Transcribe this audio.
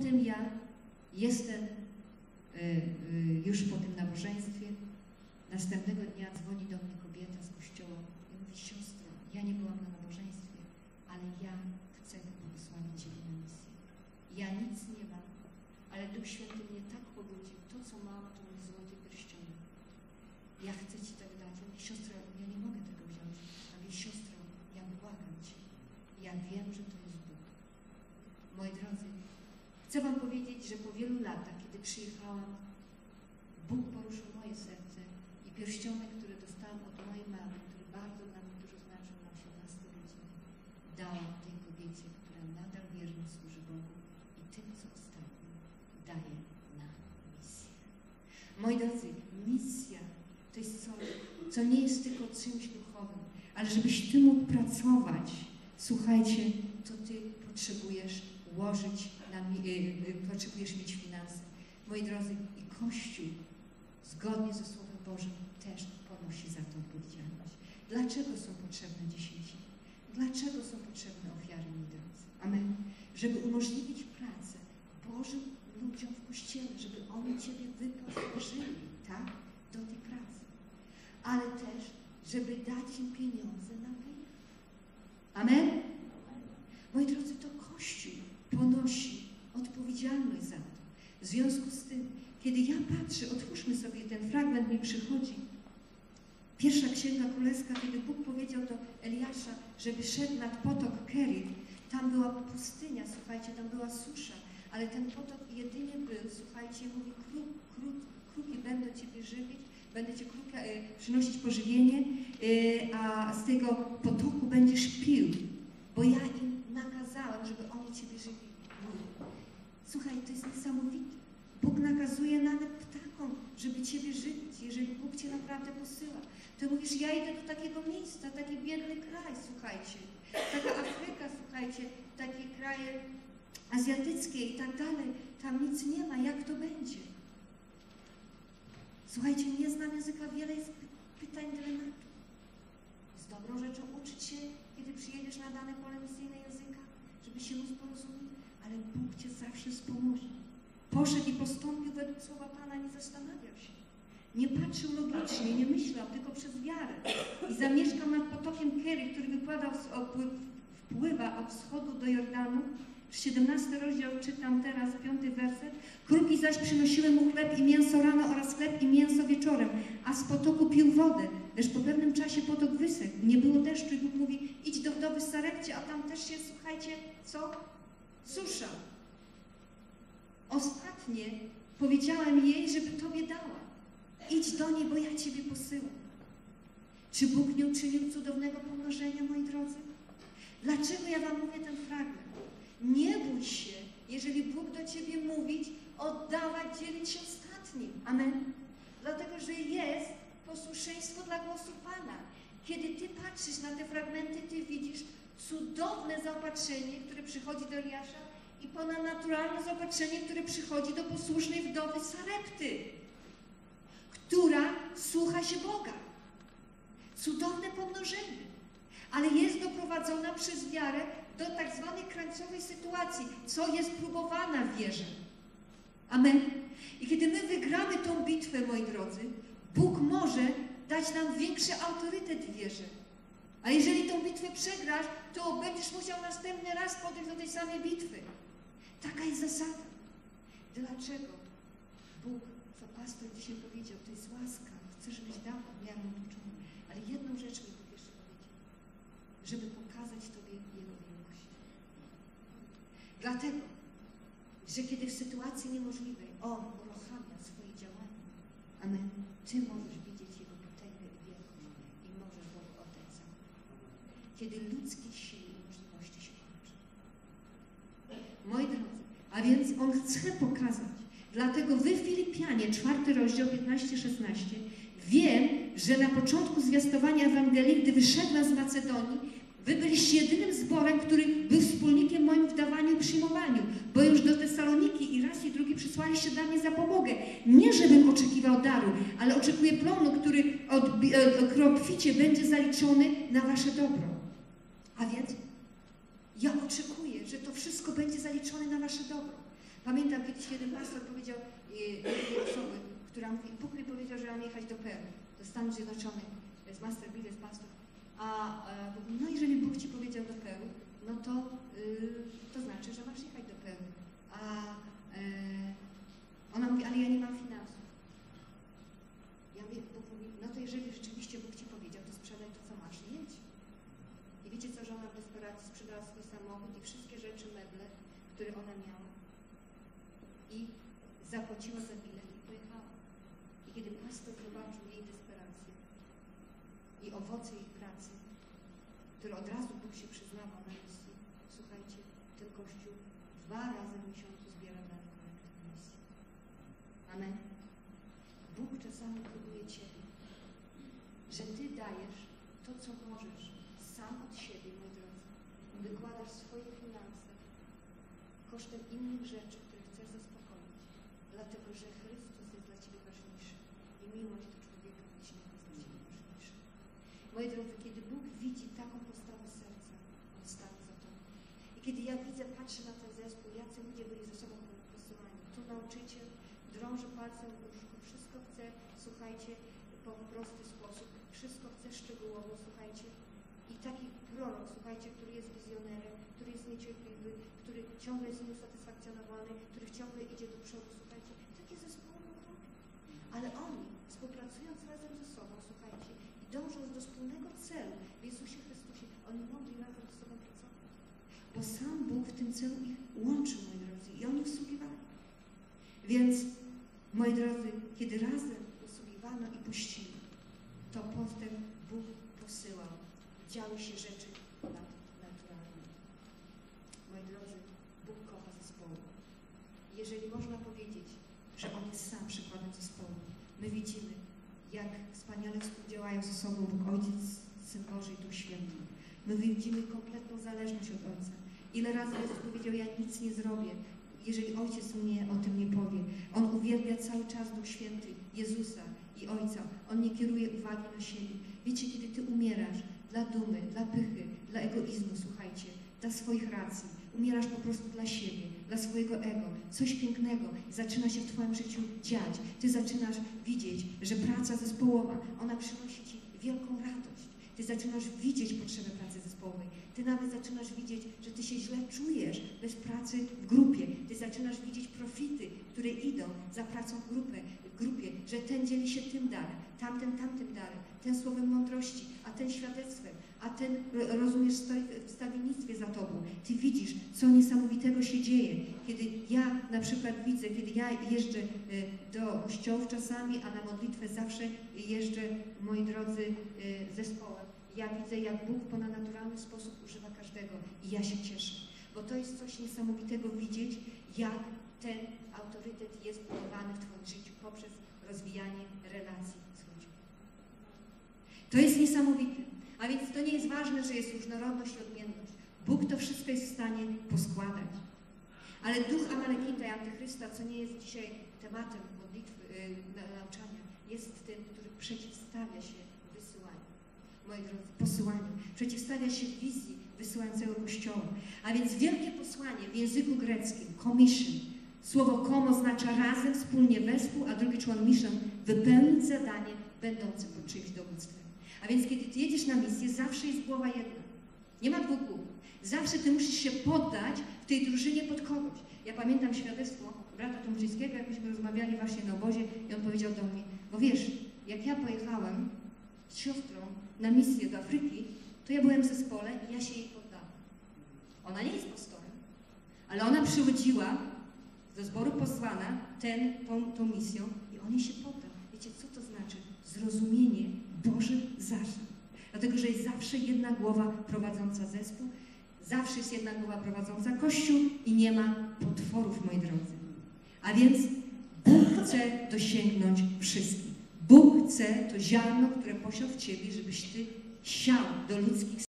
potem ja jestem już po tym nabożeństwie. Następnego dnia dzwoni do mnie kobieta z kościoła i mówi: siostro, ja nie byłam na nabożeństwie, ale ja chcę pobłogosławić Ciebie na misję. Ja nic nie mam, ale Duch Święty mnie tak pobudził. To, co mam, to mój złoty pierścionek. Ja chcę Ci tak dać. Ja mówię: siostro, ja nie mogę tego wziąć. A mówię: siostro, ja błagam Cię. Ja wiem, że to jest Bóg. Moi drodzy, chcę Wam powiedzieć, że po wielu latach, kiedy przyjechałam, Bóg poruszył moje serce i pierścionek, który dostałam od mojej mamy, który bardzo dla mnie dużo znaczył na 18 urodziny, dałam tej kobiecie, która nadal wiernie służy Bogu i tym, co ostatnim daje na misję. Moi drodzy, misja to jest coś, co nie jest tylko czymś duchowym, ale żebyś Ty mógł pracować, słuchajcie, to Ty potrzebujesz ułożyć, potrzebujesz mieć finanse. Moi drodzy, i Kościół zgodnie ze Słowem Bożym też ponosi za to odpowiedzialność. Dlaczego są potrzebne dziesięciny? Dlaczego są potrzebne ofiary, moi drodzy? Amen. Żeby umożliwić pracę Bożym ludziom w Kościele, żeby oni Ciebie wyposażyli, tak, do tej pracy. Ale też, żeby dać im pieniądze na wyjazd. Amen? Moi drodzy, to Kościół ponosi odpowiedzialność za to. W związku z tym, kiedy ja patrzę, otwórzmy sobie ten fragment, mi przychodzi. Pierwsza Księga Królewska, kiedy Bóg powiedział do Eliasza, żeby szedł nad potok Kerit, tam była pustynia, słuchajcie, tam była susza, ale ten potok jedynie był, słuchajcie, mówi: kruki będą Ciebie żywić, będę Ci przynosić pożywienie, a z tego potoku będziesz pił, bo ja im nakazałem, żeby oni Ciebie żywili. Słuchaj, to jest niesamowite. Bóg nakazuje nawet ptakom, żeby Ciebie żywić, jeżeli Bóg Cię naprawdę posyła. To mówisz: ja idę do takiego miejsca, taki biedny kraj, słuchajcie, taka Afryka, słuchajcie, takie kraje azjatyckie i tak dalej, tam nic nie ma, jak to będzie? Słuchajcie, nie znam języka, wiele jest pytań, dylematów. Jest dobrą rzeczą uczyć się, kiedy przyjedziesz na dane pole misyjne języka, żeby się móc porozumieć, ale Bóg Cię zawsze wspomoże. Poszedł i postąpił według słowa Pana, nie zastanawiał się. Nie patrzył logicznie, nie myślał, tylko przez wiarę. I zamieszkał nad potokiem Kerit, który wpływa od wschodu do Jordanu. 17 rozdział czytam teraz, 5 werset. Kruki zaś przynosiły mu chleb i mięso rano oraz chleb i mięso wieczorem, a z potoku pił wodę, lecz po pewnym czasie potok wysechł. Nie było deszczu i Bóg mówi: idź do wdowy w Sarepcie, a tam też jest, słuchajcie, co? Susza. Ostatnie powiedziałem jej, żeby Tobie dała. Idź do niej, bo ja Ciebie posyłam. Czy Bóg nie uczynił cudownego pomnożenia, moi drodzy? Dlaczego ja Wam mówię ten fragment? Nie bój się, jeżeli Bóg do Ciebie mówi, oddawać, dzielić się ostatnim. Amen. Dlatego, że jest posłuszeństwo dla głosu Pana. Kiedy Ty patrzysz na te fragmenty, Ty widzisz cudowne zaopatrzenie, które przychodzi do Eliasza i ponadnaturalne zaopatrzenie, które przychodzi do posłusznej wdowy Sarepty, która słucha się Boga. Cudowne pomnożenie. Ale jest doprowadzona przez wiarę do tak zwanej krańcowej sytuacji, co jest próbowana w wierze. Amen. I kiedy my wygramy tą bitwę, moi drodzy, Bóg może dać nam większy autorytet w wierze. A jeżeli tą bitwę przegrasz, to będziesz musiał następny raz podejść do tej samej bitwy. Taka jest zasada. Dlaczego Bóg, co pastor dzisiaj powiedział, to jest łaska. Chcę, żebyś dał, miałem uczony. Ale jedną rzecz mi Bóg jeszcze powiedział. Żeby pokazać Tobie Jego wielkość. Dlatego, że kiedy w sytuacji niemożliwej On uruchamia swoje działania, amen, Ty możesz widzieć Jego potęgę i wielkość i możesz Bogu oddać całą. Kiedy ludzkie siły i możliwości się kończą. Moi drodzy, a więc On chce pokazać. Dlatego wy, Filipianie, 4 rozdział 15-16, wiem, że na początku zwiastowania Ewangelii, gdy wyszedłem z Macedonii, wy byliście jedynym zborem, który był wspólnikiem moim w dawaniu i przyjmowaniu, bo już do Tesaloniki i raz i drugi przysłaliście dla mnie zapomogę. Nie, żebym oczekiwał daru, ale oczekuję plonu, który obficie będzie zaliczony na wasze dobro. A więc ja oczekuję, że to wszystko będzie zaliczone na wasze dobro. Pamiętam kiedyś jeden pastor powiedział jednej osoby, która mówi, Bóg mi powiedział, że mam jechać do Peru, do Stanów Zjednoczonych, to jest master Bill, jest pastor. No jeżeli Bóg ci powiedział do Peru, no to znaczy, że masz jechać do Peru. Ona mówi, ale ja nie mam finansów. Ja mówię, Bóg mówi, no to jeżeli rzeczywiście Bóg ci powiedział, to sprzedaj to, co masz i jedź. I wiecie co, że ona w desperacji sprzedała swój samochód i wszystkie rzeczy, meble, które ona miała. I zapłaciła za bilet i pojechała. I kiedy pastor zobaczył jej desperację i owoce jej pracy, które od razu Bóg się przyznawał na misji, słuchajcie, ten Kościół 2 razy w miesiącu zbiera dane kolekty na misji. Amen. Bóg czasami próbuje Ciebie, że Ty dajesz to, co możesz, sam od siebie, moi drodzy. Wykładasz swoje finanse kosztem innych rzeczy, które chcesz zaspokoić, dlatego że Chrystus jest dla Ciebie ważniejszy i miłość do człowieka bliźniego jest dla Ciebie ważniejsza. Moi drodzy, kiedy Bóg widzi taką postawę serca, On stanie za Tobą. I kiedy ja widzę, patrzę na ten zespół, jacy ludzie byli ze sobą posyłani. Tu nauczyciel drąży palcem w łóżku, wszystko chce, słuchajcie, po prosty sposób, wszystko chce szczegółowo, słuchajcie. I taki prorok, słuchajcie, który jest wizjonerem, który jest niecierpliwy, który ciągle jest nieusatysfakcjonowany, który ciągle idzie do przodu, słuchajcie. Takie zespoły robią. Ale oni, współpracując razem ze sobą, słuchajcie, i dążąc do wspólnego celu w Jezusie Chrystusie, oni mogli razem ze sobą pracować. Bo sam Bóg w tym celu ich łączył, moi drodzy, i oni usługiwali. Więc, moi drodzy, kiedy razem usługiwano i pościli, to potem Bóg posyłał. Działy się rzeczy nadnaturalne. Moi drodzy, Bóg kocha zespoły. Jeżeli można powiedzieć, że On jest sam przykładem zespołu, my widzimy, jak wspaniale współdziałają ze sobą Bóg Ojciec, Syn Boży i Duch Święty. My widzimy kompletną zależność od Ojca. Ile razy Jezus powiedział, ja nic nie zrobię, jeżeli Ojciec mnie o tym nie powie. On uwielbia cały czas Duch Święty, Jezusa i Ojca. On nie kieruje uwagi na siebie. Wiecie, kiedy Ty umierasz dla dumy, dla pychy, dla egoizmu, słuchajcie, dla swoich racji, umierasz po prostu dla siebie, dla swojego ego, coś pięknego zaczyna się w Twoim życiu dziać. Ty zaczynasz widzieć, że praca zespołowa, ona przynosi Ci wielką radość. Ty zaczynasz widzieć potrzebę pracy zespołowej. Ty nawet zaczynasz widzieć, że Ty się źle czujesz bez pracy w grupie. Ty zaczynasz widzieć profity, które idą za pracą w grupie, że ten dzieli się tym darem, tamtym darem, ten słowem mądrości, a ten świadectwem, a ten, rozumiesz, stoi w stawiennictwie za Tobą. Ty widzisz, co niesamowitego się dzieje. Kiedy ja na przykład widzę, kiedy ja jeżdżę do kościołów czasami, a na modlitwę zawsze jeżdżę, moi drodzy, zespołem. Ja widzę, jak Bóg w ponadnaturalny sposób używa każdego i ja się cieszę. Bo to jest coś niesamowitego widzieć, jak ten autorytet jest budowany w Twoim życiu poprzez rozwijanie relacji z ludźmi. To jest niesamowite. A więc to nie jest ważne, że jest różnorodność i odmienność. Bóg to wszystko jest w stanie poskładać. Ale duch Amalekita i Antychrysta, co nie jest dzisiaj tematem modlitwy, nauczania, jest tym, który przeciwstawia się wysyłaniu. Moi drodzy, posyłaniu. Przeciwstawia się wizji wysyłającego Kościoła. A więc wielkie posłanie w języku greckim, commission. Słowo kom oznacza razem, wspólnie, wespół, a drugi człon mission, wypełnić zadanie będące pod czyimś dowództwem. A więc kiedy Ty jedziesz na misję, zawsze jest głowa jedna. Nie ma dwóch głów. Zawsze Ty musisz się poddać w tej drużynie pod kogoś. Ja pamiętam świadectwo brata Tomczyńskiego, jak myśmy rozmawiali właśnie na obozie i on powiedział do mnie, bo wiesz, jak ja pojechałem z siostrą na misję do Afryki, to ja byłem w zespole i ja się jej poddałam. Ona nie jest pastorem, ale ona przychodziła do zboru posłana tą misją i on jej się poddał. Wiecie, co to znaczy? Zrozumienie Bożych zasad. Dlatego, że jest zawsze jedna głowa prowadząca zespół, zawsze jest jedna głowa prowadząca Kościół i nie ma potworów, moi drodzy. A więc Bóg chce dosięgnąć wszystkich. Bóg chce to ziarno, które posiał w Ciebie, żebyś Ty siał do ludzkich